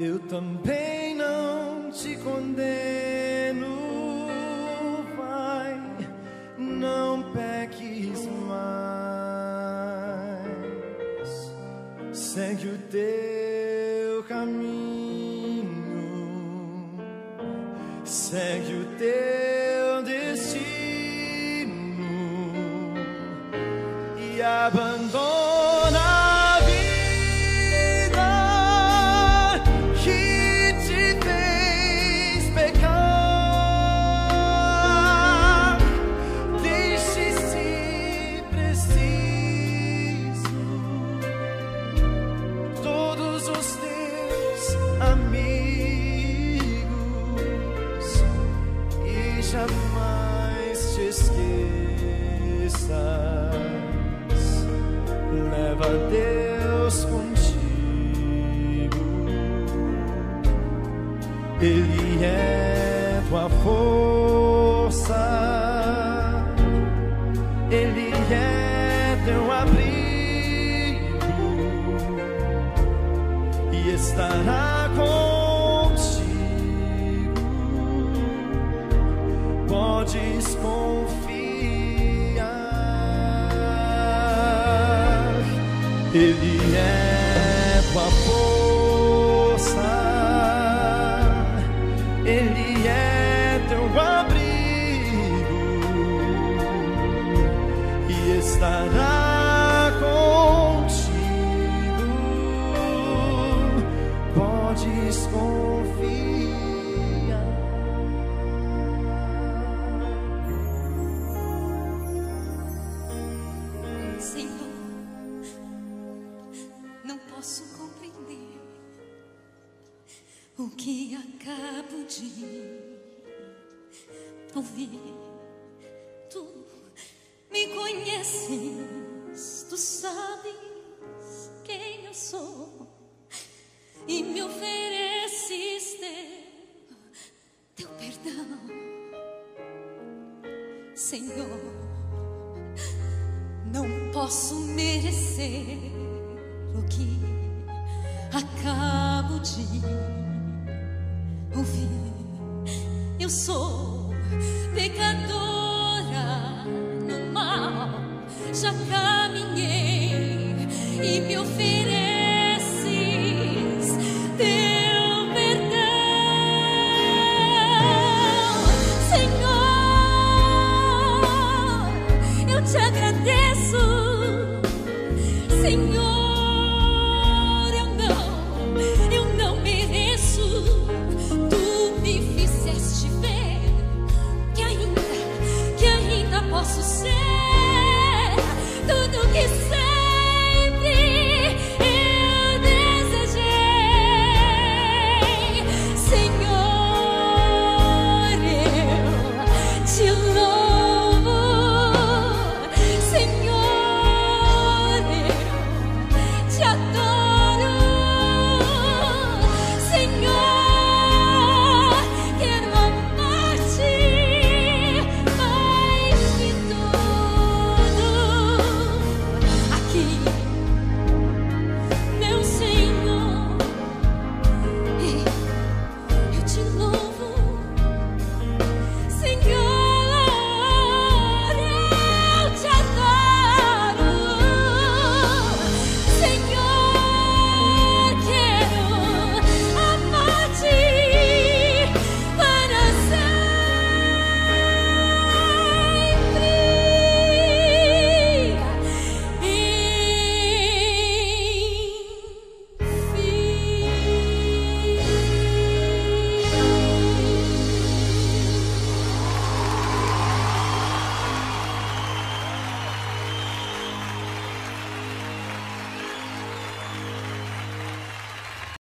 eu também não te condeno. Vai, não peques mais, segue o teu caminho, segue o teu destino e abandona a vida que te fez pecar. Deixe, se preciso, todos os teus amigos e jamais te esqueças. Leva Deus contigo, Ele é tua força, Ele é teu abrigo e estará contigo. Podes confiar, Ele é tua força, Ele é teu abrigo e estará contigo. Podes confiar. Senhor, não posso compreender o que acabo de ouvir. Tu me conheces, tu sabes quem eu sou e me ofereces teu perdão. Senhor, não posso merecer o que acabo de ouvir. Eu sou pecadora, no mal já caminhei e me ofereces teu perdão. Senhor, eu te agradeço, Senhor.